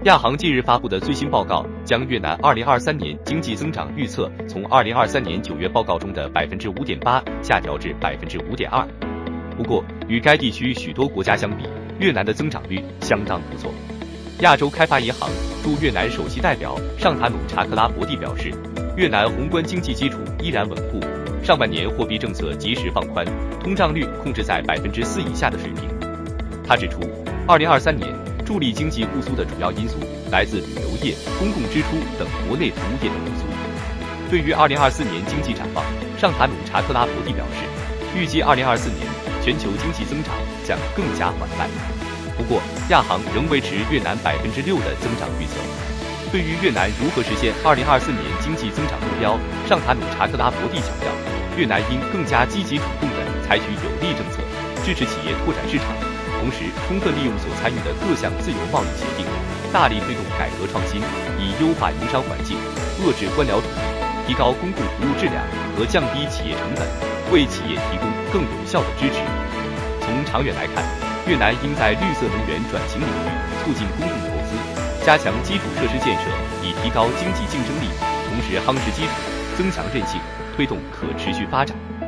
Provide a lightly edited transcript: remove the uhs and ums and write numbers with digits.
亚行近日发布的最新报告将越南2023年经济增长预测从2023年9月报告中的 5.8% 下调至 5.2%。不过，与该地区许多国家相比，越南的增长率相当不错。亚洲开发银行驻越南首席代表尚塔努查克拉伯蒂表示，越南宏观经济基础依然稳固，上半年货币政策及时放宽，通胀率控制在 4% 以下的水平。他指出，2023年助力经济复苏的主要因素来自旅游业、公共支出等国内服务业的复苏。对于2024年经济展望，尚塔努查克拉伯蒂表示，预计2024年全球经济增长将更加缓慢。不过，亚行仍维持越南 6% 的增长预测。对于越南如何实现2024年经济增长目标，尚塔努查克拉伯蒂强调，越南应更加积极主动地采取有力政策，支持企业拓展市场，同时充分利用所参与的各项自由贸易协定，大力推动改革创新，以优化营商环境，遏制官僚主义，提高公共服务质量和降低企业成本，为企业提供更有效的支持。从长远来看，越南应在绿色能源转型领域促进公共投资，加强基础设施建设，以提高经济竞争力，同时夯实基础，增强韧性，推动可持续发展。